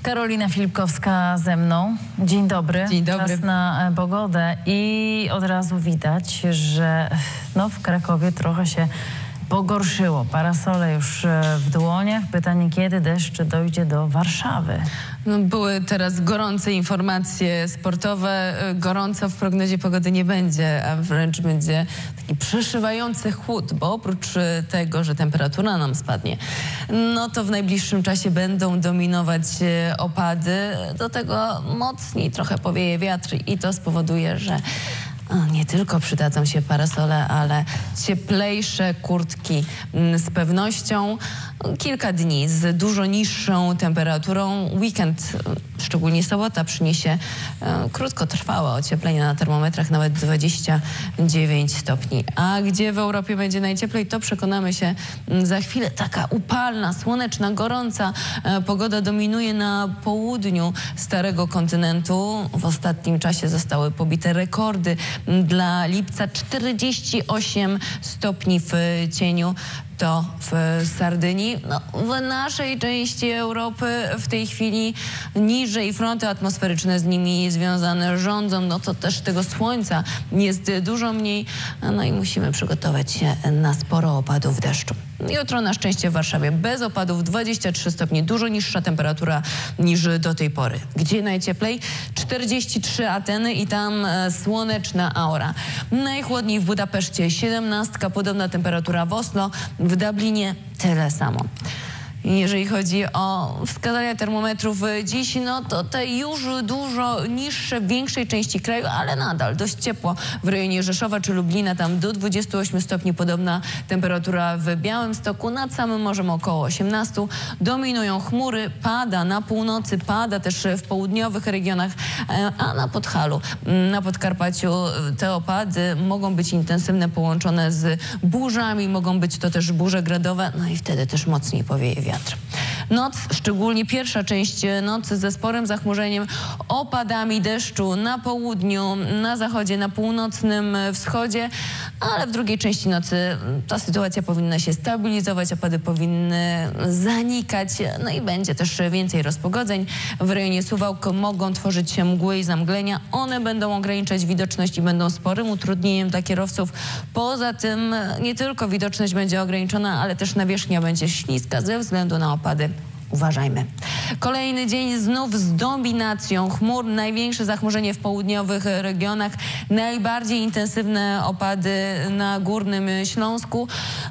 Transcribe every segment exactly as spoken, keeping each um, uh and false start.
Karolina Filipkowska ze mną. Dzień dobry. Dzień dobry. Czas na pogodę i od razu widać, że no, w Krakowie trochę się pogorszyło. Parasole już w dłoniach. Pytanie, kiedy deszcz dojdzie do Warszawy? No, były teraz gorące informacje sportowe. Gorąco w prognozie pogody nie będzie, a wręcz będzie taki przeszywający chłód, bo oprócz tego, że temperatura nam spadnie, no to w najbliższym czasie będą dominować opady. Do tego mocniej trochę powieje wiatr i to spowoduje, że O, nie tylko przydadzą się parasole, ale cieplejsze kurtki z pewnością. Kilka dni z dużo niższą temperaturą. Weekend, szczególnie sobota, przyniesie e, krótkotrwałe ocieplenie na termometrach, nawet dwadzieścia dziewięć stopni. A gdzie w Europie będzie najcieplej, to przekonamy się za chwilę. Taka upalna, słoneczna, gorąca e, pogoda dominuje na południu starego kontynentu. W ostatnim czasie zostały pobite rekordy. Dla lipca czterdzieści osiem stopni w cieniu. To w Sardynii. No, w naszej części Europy w tej chwili niżej fronty atmosferyczne z nimi związane rządzą. No to też tego słońca jest dużo mniej. No i musimy przygotować się na sporo opadów deszczu. Jutro na szczęście w Warszawie bez opadów, dwadzieścia trzy stopnie, dużo niższa temperatura niż do tej pory. Gdzie najcieplej? czterdzieści trzy Ateny i tam e, słoneczna aura. Najchłodniej w Budapeszcie siedemnastka, podobna temperatura w Oslo, w Dublinie tyle samo. Jeżeli chodzi o wskazania termometrów dziś, no to te już dużo niższe w większej części kraju, ale nadal dość ciepło w rejonie Rzeszowa czy Lublina, tam do dwudziestu ośmiu stopni, podobna temperatura w Białymstoku, nad samym morzem około osiemnastu. Dominują chmury, pada na północy, pada też w południowych regionach, a na Podhalu, na Podkarpaciu te opady mogą być intensywne, połączone z burzami, mogą być to też burze gradowe, no i wtedy też mocniej powieje wiatr. Noc, szczególnie pierwsza część nocy ze sporym zachmurzeniem, opadami deszczu na południu, na zachodzie, na północnym wschodzie, ale w drugiej części nocy ta sytuacja powinna się stabilizować, opady powinny zanikać, no i będzie też więcej rozpogodzeń. W rejonie Suwałk mogą tworzyć się mgły i zamglenia. One będą ograniczać widoczność i będą sporym utrudnieniem dla kierowców. Poza tym nie tylko widoczność będzie ograniczona, ale też nawierzchnia będzie śliska ze względu na opady. Uważajmy. Kolejny dzień znów z dominacją chmur. Największe zachmurzenie w południowych regionach. Najbardziej intensywne opady na Górnym Śląsku.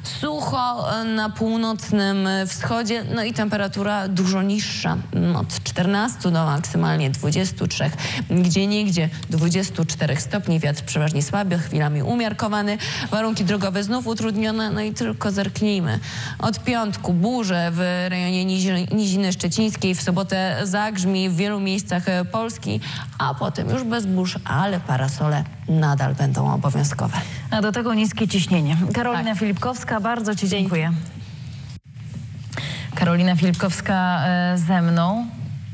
Sucho na północnym wschodzie. No i temperatura dużo niższa. Od czternastu do maksymalnie dwudziestu trzech. Gdzie niegdzie dwudziestu czterech stopni. Wiatr przeważnie słaby, chwilami umiarkowany. Warunki drogowe znów utrudnione. No i tylko zerknijmy. Od piątku burze w rejonie Niziny Niziny Szczecińskiej, w sobotę zagrzmi w wielu miejscach Polski, a potem już bez burz, ale parasole nadal będą obowiązkowe. A do tego niskie ciśnienie. Karolina Tak. Filipkowska, bardzo Ci dziękuję. Karolina Filipkowska ze mną.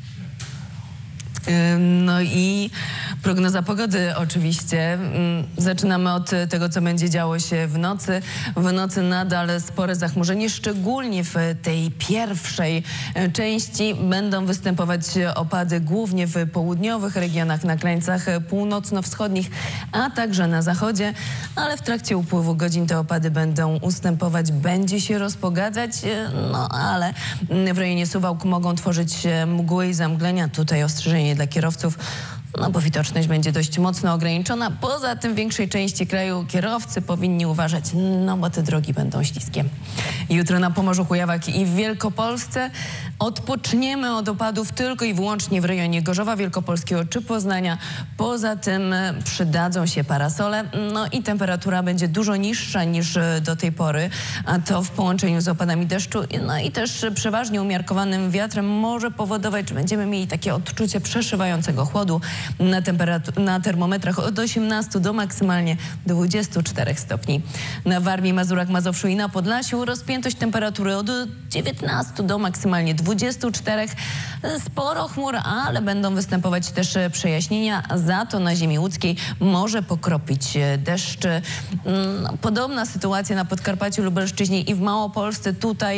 No i prognoza pogody oczywiście. Zaczynamy od tego, co będzie działo się w nocy. W nocy nadal spore zachmurzenie, szczególnie w tej pierwszej części. Będą występować opady głównie w południowych regionach, na krańcach północno-wschodnich, a także na zachodzie. Ale w trakcie upływu godzin te opady będą ustępować, będzie się rozpogadzać. No ale w rejonie Suwałk mogą tworzyć się mgły i zamglenia. Tutaj ostrzeżenie dla kierowców, no bo widoczność będzie dość mocno ograniczona. Poza tym w większej części kraju kierowcy powinni uważać, no bo te drogi będą śliskie. Jutro na Pomorzu, Kujawach i w Wielkopolsce odpoczniemy od opadów tylko i wyłącznie w rejonie Gorzowa Wielkopolskiego czy Poznania. Poza tym przydadzą się parasole, no i temperatura będzie dużo niższa niż do tej pory, a to w połączeniu z opadami deszczu, no i też przeważnie umiarkowanym wiatrem może powodować, że będziemy mieli takie odczucie przeszywającego chłodu. Na, na termometrach od osiemnastu do maksymalnie dwudziestu czterech stopni. Na Warmii, Mazurach, Mazowszu i na Podlasiu rozpiętość temperatury od dziewiętnastu do maksymalnie dwudziestu czterech. Sporo chmur, ale będą występować też przejaśnienia. Za to na ziemi łódzkiej może pokropić deszcz. Podobna sytuacja na Podkarpaciu, Lubelszczyźnie i w Małopolsce. Tutaj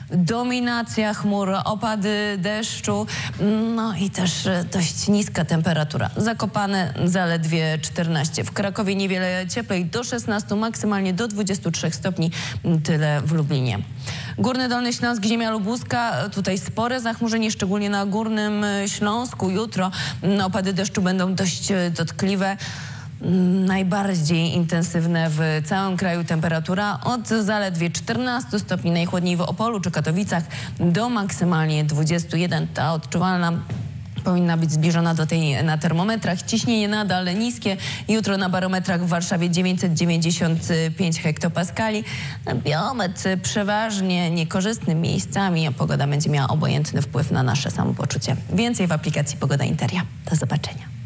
dominacja chmur, opady deszczu, no i też dość niska temperatura. Zakopane zaledwie czternaście. W Krakowie niewiele cieplej, do szesnastu, maksymalnie do dwudziestu trzech stopni, tyle w Lublinie. Górny Dolny Śląsk, ziemia lubuska, tutaj spore zachmurzenie, szczególnie na Górnym Śląsku. Jutro opady deszczu będą dość dotkliwe. Najbardziej intensywne w całym kraju temperatura od zaledwie czternastu stopni najchłodniej w Opolu czy Katowicach do maksymalnie dwudziestu jeden. Ta odczuwalna powinna być zbliżona do tej na termometrach. Ciśnienie nadal niskie. Jutro na barometrach w Warszawie dziewięćset dziewięćdziesiąt pięć hektopaskali. Biometr przeważnie niekorzystnym miejscami, a pogoda będzie miała obojętny wpływ na nasze samopoczucie. Więcej w aplikacji Pogoda Interia. Do zobaczenia.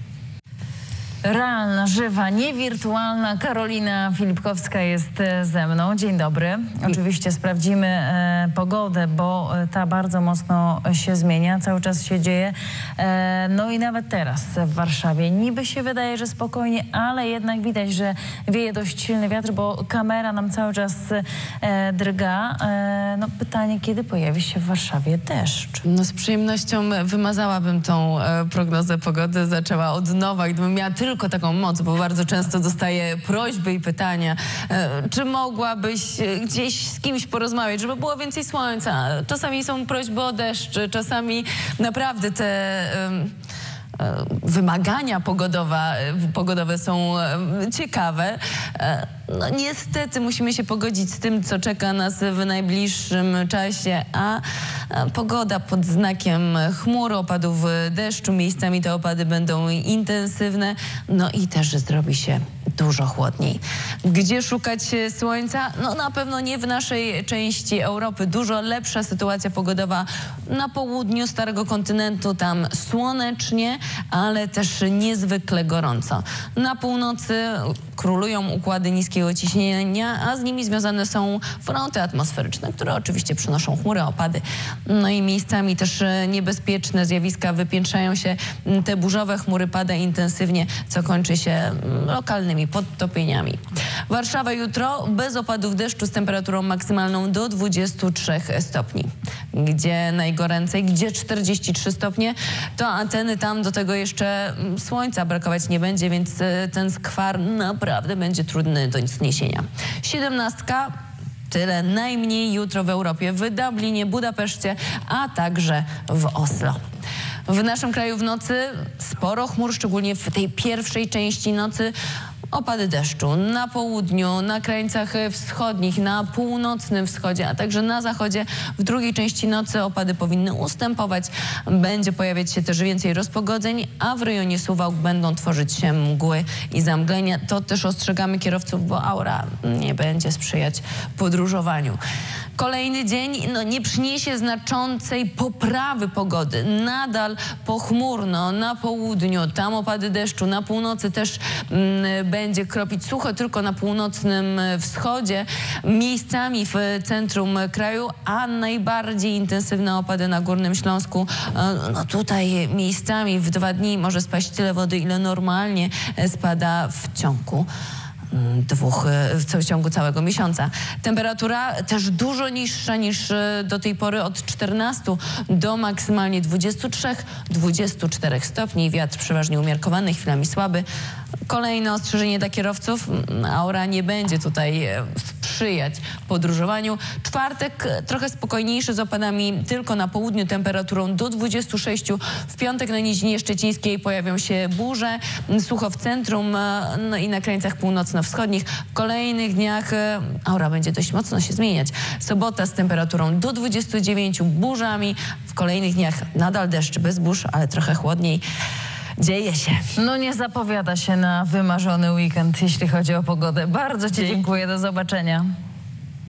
Realna, żywa, niewirtualna Karolina Filipkowska jest ze mną. Dzień dobry. Oczywiście sprawdzimy e, pogodę, bo ta bardzo mocno się zmienia, cały czas się dzieje. E, no i nawet teraz w Warszawie niby się wydaje, że spokojnie, ale jednak widać, że wieje dość silny wiatr, bo kamera nam cały czas e, drga. E, no pytanie, kiedy pojawi się w Warszawie deszcz? No z przyjemnością wymazałabym tą e, prognozę pogody, zaczęła od nowa, gdybym miała tylko tylko taką moc, bo bardzo często dostaję prośby i pytania, e, czy mogłabyś gdzieś z kimś porozmawiać, żeby było więcej słońca. Czasami są prośby o deszcz, czasami naprawdę te e, e, wymagania pogodowe, pogodowe są e, ciekawe. E, No niestety musimy się pogodzić z tym, co czeka nas w najbliższym czasie, a pogoda pod znakiem chmur, opadów deszczu. Miejscami te opady będą intensywne, no i też zrobi się dużo chłodniej. Gdzie szukać słońca? No na pewno nie w naszej części Europy. Dużo lepsza sytuacja pogodowa na południu Starego Kontynentu. Tam słonecznie, ale też niezwykle gorąco. Na północy królują układy niskiego ciśnienia, a z nimi związane są fronty atmosferyczne, które oczywiście przynoszą chmury, opady. No i miejscami też niebezpieczne zjawiska wypiętrzają się. Te burzowe chmury pada intensywnie, co kończy się lokalnymi podtopieniami. Warszawa jutro bez opadów deszczu z temperaturą maksymalną do dwudziestu trzech stopni. Gdzie najgoręcej, gdzie czterdzieści trzy stopnie, to Ateny, tam do tego jeszcze słońca brakować nie będzie, więc ten skwar naprawdę będzie trudny do zniesienia. Siedemnastka. Tyle najmniej jutro w Europie, w Dublinie, Budapeszcie, a także w Oslo. W naszym kraju w nocy sporo chmur, szczególnie w tej pierwszej części nocy. Opady deszczu na południu, na krańcach wschodnich, na północnym wschodzie, a także na zachodzie. W drugiej części nocy opady powinny ustępować. Będzie pojawiać się też więcej rozpogodzeń, a w rejonie Suwałk będą tworzyć się mgły i zamglenia. To też ostrzegamy kierowców, bo aura nie będzie sprzyjać podróżowaniu. Kolejny dzień no, nie przyniesie znaczącej poprawy pogody. Nadal pochmurno na południu, tam opady deszczu, na północy też mm, będzie kropić sucho, tylko na północnym wschodzie, miejscami w centrum kraju, a najbardziej intensywne opady na Górnym Śląsku. No tutaj miejscami w dwa dni może spaść tyle wody, ile normalnie spada w ciągu dwóch, w ciągu całego miesiąca. Temperatura też dużo niższa niż do tej pory, od czternastu do maksymalnie dwudziestu trzech do dwudziestu czterech stopni. Wiatr przeważnie umiarkowany, chwilami słaby. Kolejne ostrzeżenie dla kierowców. Aura nie będzie tutaj sprzyjać podróżowaniu. Czwartek trochę spokojniejszy z opadami tylko na południu, temperaturą do dwudziestu sześciu. W piątek na Nizinie Szczecińskiej pojawią się burze. Sucho w centrum, no i na krańcach północno-wschodnich. W kolejnych dniach aura będzie dość mocno się zmieniać. Sobota z temperaturą do dwudziestu dziewięciu, burzami. W kolejnych dniach nadal deszcz bez burz, ale trochę chłodniej. Dzieje się. No nie zapowiada się na wymarzony weekend, jeśli chodzi o pogodę. Bardzo Ci dziękuję. Do zobaczenia.